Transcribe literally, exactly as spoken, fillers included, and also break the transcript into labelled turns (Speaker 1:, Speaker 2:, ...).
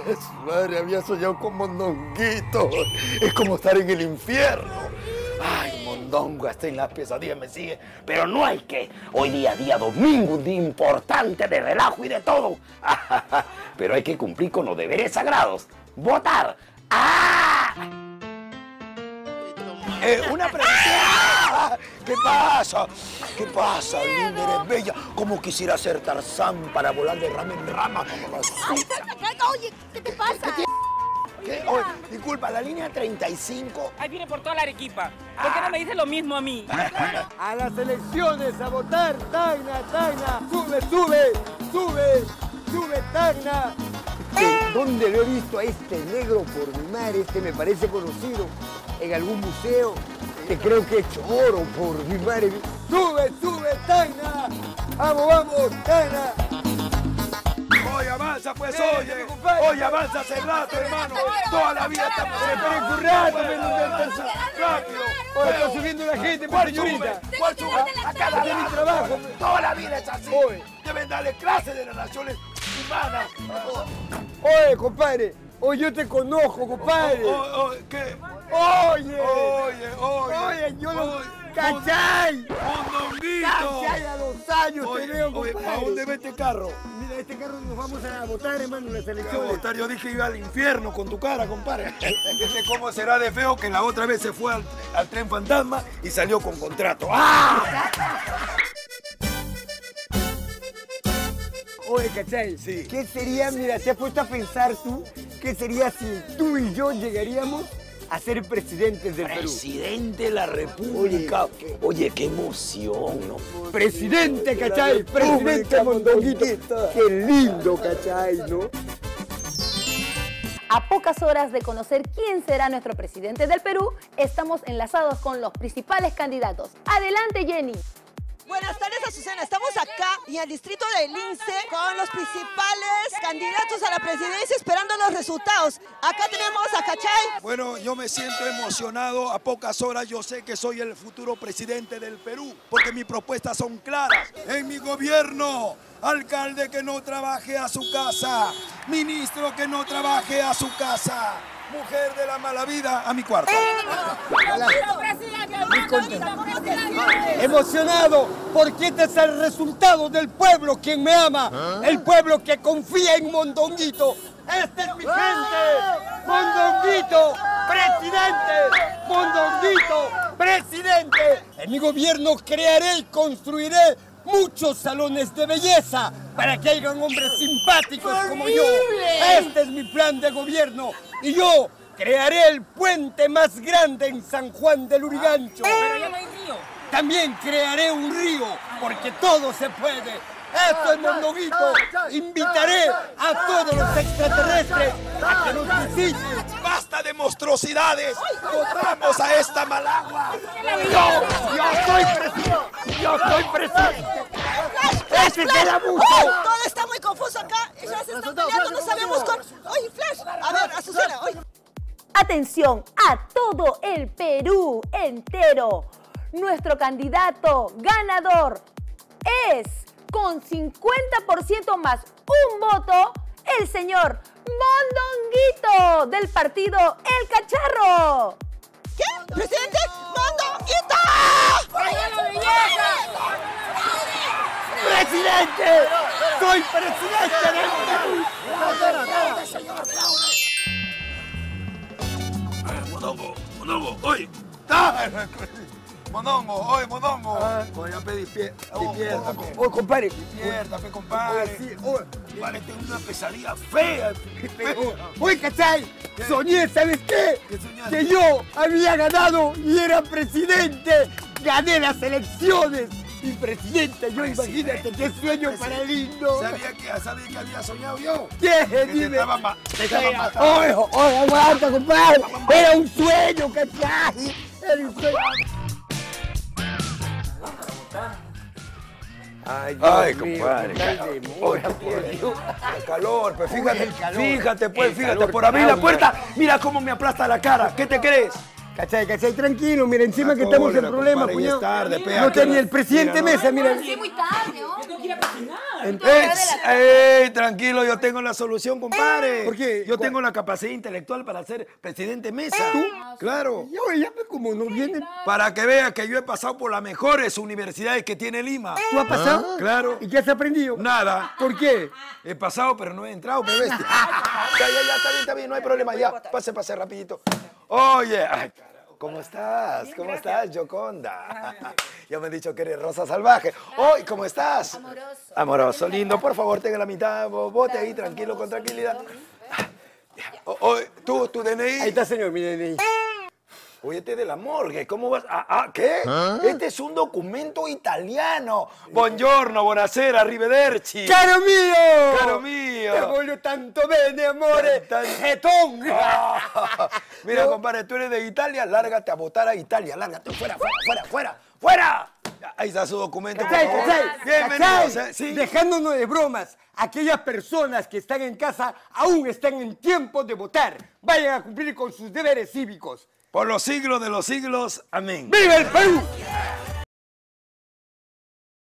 Speaker 1: Su madre, había soñado con Mondonguito. Es como estar en el infierno. Ay, Mondongo, hasta en las pesadillas me sigue. Pero no hay que. Hoy día, día domingo, un día importante de relajo y de todo. Pero hay que cumplir con los deberes sagrados. ¡Votar! ¡Ah! Eh, una pregunta. ¿Qué pasa? ¿Qué pasa, linda? Eres bella. ¿Cómo quisiera ser Tarzán para volar de rama en rama?
Speaker 2: Ay, oye, ¿qué te pasa?
Speaker 1: ¿Qué, ¿Qué? Oye, disculpa, la línea treinta y cinco.
Speaker 3: Ahí viene por toda la Arequipa. ¿Por qué no me dices lo mismo a mí?
Speaker 4: A las elecciones, a votar, Tacna, Tacna. Sube, sube, sube, sube, Tacna. ¿Dónde lo he visto a este negro por mi madre? Este me parece conocido. En algún museo. Te creo que he hecho oro por mi madre. ¡Sube, sube, Tacna! ¡Vamos, vamos, Tacna!
Speaker 5: Oye, avanza, pues, oye. Oye, avanza hace rato, hermano. Toda la vida está pasando.
Speaker 4: Pero un rato, me lo
Speaker 5: rápido.
Speaker 4: Oye, está subiendo la gente, pues, señorita.
Speaker 5: ¿Cuál sube? A cada
Speaker 4: de mi
Speaker 5: rato.
Speaker 4: trabajo.
Speaker 5: Toda la vida es así.
Speaker 4: Oye.
Speaker 5: Deben darle clases de las naciones humanas.
Speaker 4: Oye, compadre. Oye, yo te conozco, compadre.
Speaker 5: Oye, ¿qué?
Speaker 4: Oye.
Speaker 5: Oye, oye.
Speaker 4: Oye, yo lo...
Speaker 5: Oye,
Speaker 4: ¡Cachai!
Speaker 5: ¡Mondonguito!
Speaker 4: ¡Cachai! A los años
Speaker 5: Oye,
Speaker 4: te veo,
Speaker 5: oye,
Speaker 4: compadre.
Speaker 5: ¿a dónde ve este carro?
Speaker 4: Mira, este carro nos vamos a votar, hermano, en las
Speaker 5: ¿Qué va a
Speaker 4: elecciones.
Speaker 5: votar? Yo dije iba al infierno con tu cara, compadre. Este cómo será de feo que la otra vez se fue al, al tren fantasma y salió con contrato. ¡Ah!
Speaker 4: Oye, ¿cachai?
Speaker 5: Sí.
Speaker 4: ¿Qué sería, mira, te has puesto a pensar tú, qué sería si tú y yo llegaríamos a ser presidentes del Perú?
Speaker 1: Presidente de la República. Oye, Oye qué emoción, ¿no?
Speaker 4: Presidente, ¿cachai? Presidente Mondonguito. Qué lindo, ¿cachai, no?
Speaker 2: A pocas horas de conocer quién será nuestro presidente del Perú, estamos enlazados con los principales candidatos. Adelante, Jenny.
Speaker 6: Buenas tardes, Azucena. Estamos acá en el distrito del Lince con los principales candidatos a la presidencia esperando los resultados. Acá tenemos a Cachay.
Speaker 5: Bueno, yo me siento emocionado. A pocas horas yo sé que soy el futuro presidente del Perú, porque mis propuestas son claras. En mi gobierno, alcalde que no trabaje a su casa, ministro que no trabaje a su casa, mujer de la mala vida a mi cuarto.
Speaker 4: Muy contento. Emocionado, porque este es el resultado del pueblo quien me ama, el pueblo que confía en Mondonguito. ¡Este es mi gente! ¡Mondonguito! ¡Presidente! ¡Mondonguito! ¡Presidente! En mi gobierno crearé y construiré muchos salones de belleza para que hayan hombres simpáticos como yo. Este es mi plan de gobierno y yo crearé el puente más grande en San Juan del Urigancho.
Speaker 3: Pero ya no hay río.
Speaker 4: También crearé un río, porque todo se puede. Esto es Mondonguito. Invitaré a todos los extraterrestres a que nos visiten.
Speaker 5: ¡Basta de monstruosidades! ¡Votamos a esta malagua!
Speaker 4: Yo, yo soy presidente. Yo soy presidente. ¡Ese es el abuso!
Speaker 6: ¡Ay! Todo está muy confuso acá. Ya se están peleando, no sabemos con... ¡Oye, Flash! A ver, Azucena, oye.
Speaker 2: Atención a todo el Perú entero. Nuestro candidato ganador es, con cincuenta por ciento más un voto, el señor Mondonguito del partido El Cacharro.
Speaker 6: ¿Qué? ¿Presidente? ¡Mondonguito!
Speaker 4: ¡Presidente! ¡Soy presidente del Perú!
Speaker 5: Mondongo, Mondongo, oye. Mondongo, oye, Mondongo. Oye, ya pedí pie, despierta, pe.
Speaker 4: Oye, compadre.
Speaker 5: Despierta, pe, compadre.
Speaker 4: Oye, sí, oye.
Speaker 5: Vale, tengo una pesadilla fea.
Speaker 4: Oye, ¿cachai? Soñé, ¿sabes qué?
Speaker 5: ¿Qué soñaste?
Speaker 4: Que yo había ganado y era presidente. Gané las elecciones. Y presidente, yo imagínate qué sueño para lindo.
Speaker 5: ¿Sabía que, sabía que había soñado yo?
Speaker 4: ¿Qué?
Speaker 5: Que te
Speaker 4: Dime.
Speaker 5: estaba ma- te estaba matando.
Speaker 4: Oye, oye, aguanta, compadre. Era un sueño, ¿cachai? Era un sueño. Ay, Dios
Speaker 5: Ay,
Speaker 4: mío,
Speaker 5: compadre.
Speaker 4: qué tal
Speaker 5: Oye,
Speaker 4: demora,
Speaker 5: por
Speaker 4: Dios.
Speaker 5: El calor, pues fíjate,
Speaker 4: el calor.
Speaker 5: fíjate, pues,
Speaker 4: El
Speaker 5: fíjate,
Speaker 4: calor,
Speaker 5: por abrir la
Speaker 4: calma.
Speaker 5: puerta, mira cómo me aplasta la cara. ¿Qué te crees?
Speaker 4: ¿Cachai? ¿Cachai? Tranquilo, mira, encima
Speaker 5: Ah,
Speaker 4: que estamos en
Speaker 5: cólera,
Speaker 4: problemas,
Speaker 5: compadre, ya
Speaker 4: cuñado.
Speaker 5: es tarde, pe,
Speaker 4: No
Speaker 5: ¿a qué
Speaker 4: tenía
Speaker 5: hora?
Speaker 4: el presidente
Speaker 5: Mira, no.
Speaker 4: Mesa, mira.
Speaker 2: Sí, muy tarde, ¿no?
Speaker 3: Yo tengo que ir a cocinar.
Speaker 1: Ex- ¡Ey, tranquilo! Yo tengo la solución, compadre.
Speaker 4: ¿Por qué?
Speaker 1: Yo
Speaker 4: ¿Cuál?
Speaker 1: tengo la capacidad intelectual para ser presidente Mesa.
Speaker 4: ¿Tú?
Speaker 1: Claro.
Speaker 4: Y oye, ya ves como no vienen.
Speaker 1: Para que vea que yo he pasado por las mejores universidades que tiene Lima.
Speaker 4: ¿Tú has pasado?
Speaker 1: Claro.
Speaker 4: ¿Y qué has aprendido?
Speaker 1: Nada.
Speaker 4: ¿Por qué?
Speaker 1: He pasado, pero no he entrado, me bestia. Ya, ya, ya, está bien, está bien, no hay problema. Ya, pase, pase rapidito. Oye, ay, carajo, ¿cómo estás? ¿Cómo estás, Yoconda? Ya me han dicho que eres rosa salvaje. Hoy, ¿cómo estás? Amoroso. Amoroso, lindo. Por favor, tenga la mitad, bote ahí, tranquilo, con tranquilidad. O- Oye, tú, tu D N I.
Speaker 4: Ahí está, señor, mi D N I.
Speaker 1: Oye, este de la morgue, ¿cómo vas? Ah, ah, ¿qué? Este es un documento italiano. Buongiorno, buonasera, arrivederci.
Speaker 4: ¡Caro mío!
Speaker 1: Caro mío.
Speaker 4: Te voglio tanto bene, amore.
Speaker 1: Tan-
Speaker 4: ¡Jetón!
Speaker 1: Ah, Mira,
Speaker 4: No.
Speaker 1: compadre, tú eres de Italia, lárgate a votar a Italia, lárgate, fuera, fuera, fuera, fuera, fuera. Ahí está su documento, por
Speaker 4: ¿Cachai,
Speaker 1: favor.
Speaker 4: cachai?
Speaker 1: Bienvenidos,
Speaker 4: ¿Cachai?
Speaker 1: ¿eh? Sí.
Speaker 4: Dejándonos de bromas, aquellas personas que están en casa aún están en tiempo de votar. Vayan a cumplir con sus deberes cívicos.
Speaker 1: Por los siglos de los siglos, amén.
Speaker 4: ¡Viva el Perú!